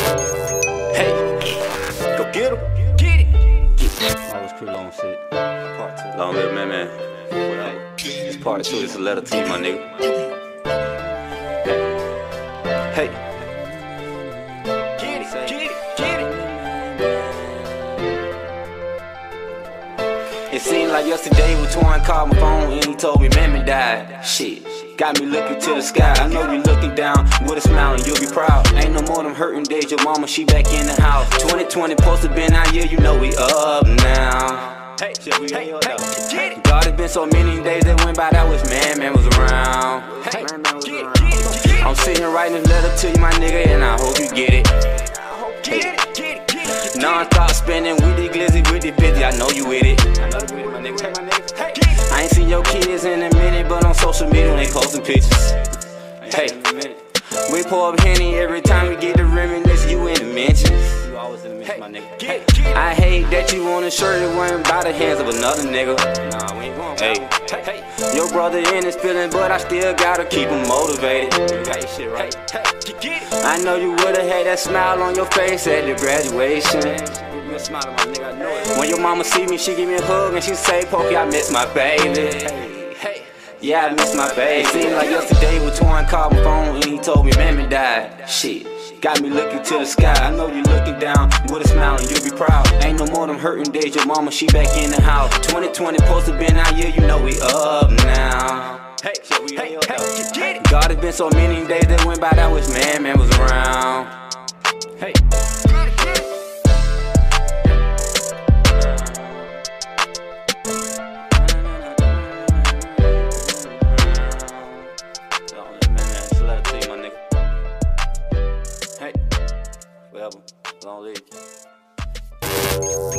Hey, go get him. Get it. That was pretty long shit. Part 2. Long live man. It's part 2. It's a letter to you, my nigga. Hey. Get it. Get it. Get it. It seemed like yesterday when Twine called my phone and he told me man died. Shit. Got me looking to the sky. I know you looking down with a smile and you'll be proud. Ain't no more them hurting days. Your mama, she back in the house. 2020 supposed to been our year. You know we up now. Hey, God, it's been so many days that went by that was man was around. Hey, I'm sitting writing this letter to you, my nigga, and I hope you get it. Hey. Non-stop spending with the glizzy, with the 50. I know you with it. I ain't seen your kids in a minute, but on social media they posting pictures. Hey, we pour up Henny every time we get to reminisce. You in the mentions. You always in the mentions, my nigga. I hate that you want a shirt that went by the hands of another nigga. Nah, we ain't going. Hey, your brother in his feeling, but I still gotta keep him motivated. Hey, shit right. I know you would've had that smile on your face at the graduation. When your mama see me, she give me a hug and she say, Pokey, I miss my baby. Yeah, I miss my baby. Seemed like yesterday when Twine called my phone and he told me man died. Shit, got me looking to the sky. I know you looking down with a smile and you'll be proud. Ain't no more them hurting days. Your mama, she back in the house. 2020 supposed to been our year. You know we up now. Hey, God, it's been so many days that went by that was man was around. Hey. It's a letter to you, my nigga. Hey, forever, long live.